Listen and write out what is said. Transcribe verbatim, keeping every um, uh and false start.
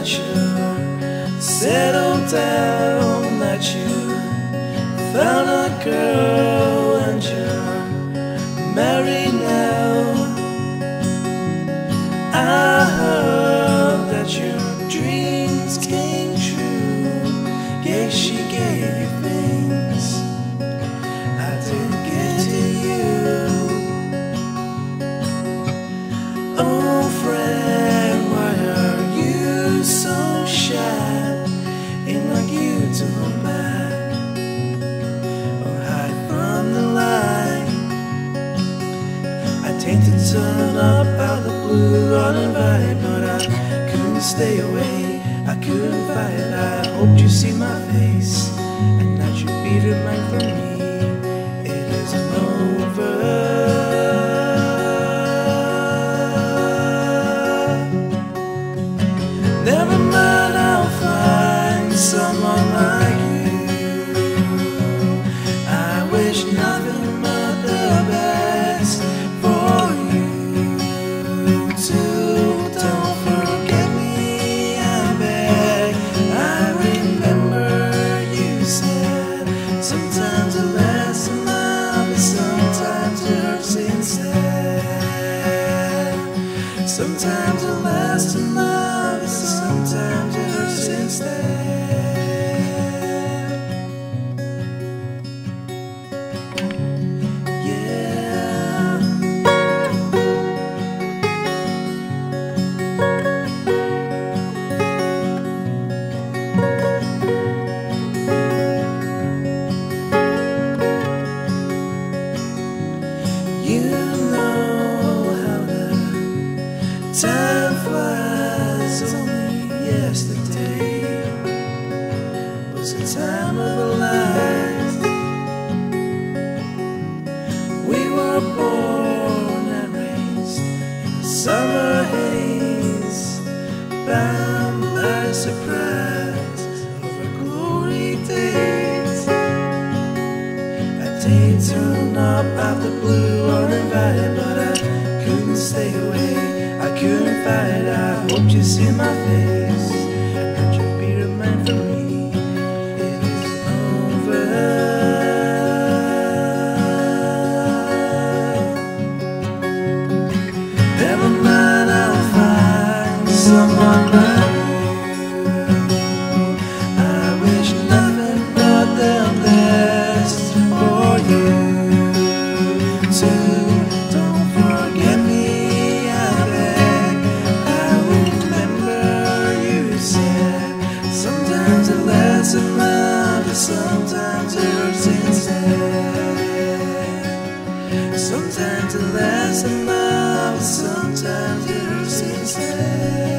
that you're settled down, that you found a girl and you're married now. I heard that your dreams came true. Yeah, she gave you things I didn't get to you. Oh friend, why are you so shy? Ain't like you to hold back or hide from the light. I tend to turn up out of the blue uninvited, but I couldn't stay away, I couldn't fight it. I hoped you see my face and that you'd be reminded from me it isn't over. Never mind, I'll find someone like you. I wish nothing but the best for you too. Don't forget me, I beg. I remember you said sometimes it lasts in love, but sometimes it hurts instead. Sometimes it lasts in love, but sometimes it hurts instead. You know how the time flies. Only yesterday was the time of our lives. We were born and raised in the summer haze, bound by surprise over glory days. That day turned up out the blue uninvited, but I couldn't stay away, I couldn't fight. I hoped you'd see my face and that you'd be reminded from me it isn't over. Never mind, I'll find someone like you. I wish nothing but the best for you too. Don't forget me, I beg. I remember you said sometimes it lasts in love, but sometimes it hurts instead. Sometimes it lasts in love, but sometimes it hurts instead.